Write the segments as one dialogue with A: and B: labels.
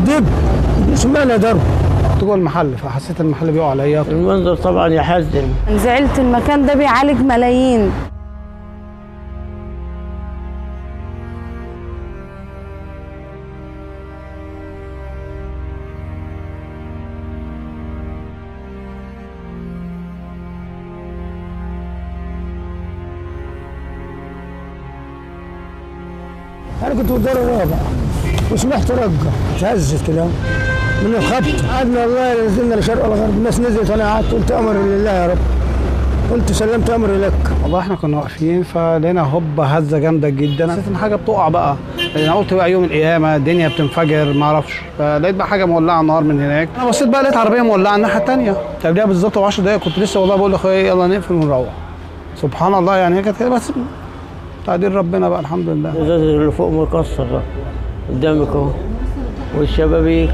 A: دب سمعنا ضرب جوه المحل، فحسيت المحل بيقع عليا.
B: المنظر طبعا يحزن.
C: زعلت، المكان ده بيعالج ملايين.
A: انا كنت في الدور الرابع وسمعت رقه اتهزت كده من الخبط. قعدنا والله نزلنا لشرق الغرب، الناس نزلت وانا قعدت قلت امر لله يا رب، قلت سلمت امري لك. والله احنا كنا واقفين فلقينا هوبه هزه جامده جدا، حسيت ان حاجه بتقع بقى. انا قلت بقى يوم القيامه الدنيا بتنفجر ما اعرفش، فلقيت بقى حاجه مولعه نار من هناك. انا بصيت بقى لقيت عربيه مولعه الناحيه الثانيه. قبلها بالظبط ب10 دقايق كنت لسه والله بقول لاخويا يلا نقفل ونروح. سبحان الله يعني هي كانت كده، بس تقدير ربنا بقى الحمد لله.
B: الازاز اللي فوق مكسر بقى قدامك اهو، والشبابيك.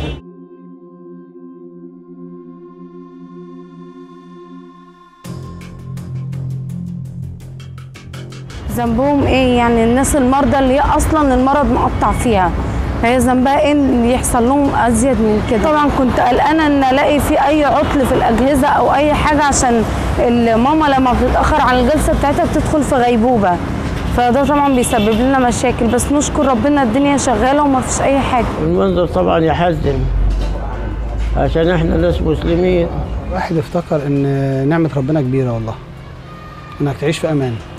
C: ذنبهم ايه يعني؟ الناس المرضى اللي هي اصلا المرض مقطع فيها، فهي ذنبها ايه ان يحصل لهم ازيد من كده؟ طبعا كنت قلقانه ان الاقي في اي عطل في الاجهزه او اي حاجه، عشان ماما لما بتتاخر عن الجلسه بتاعتها بتدخل في غيبوبه، فده طبعا بيسبب لنا مشاكل. بس نشكر ربنا الدنيا شغاله وما فيش اي حاجه.
B: المنظر طبعا يحزن عشان احنا ناس مسلمين.
A: الواحد افتكر ان نعمه ربنا كبيره والله، انك تعيش في امان.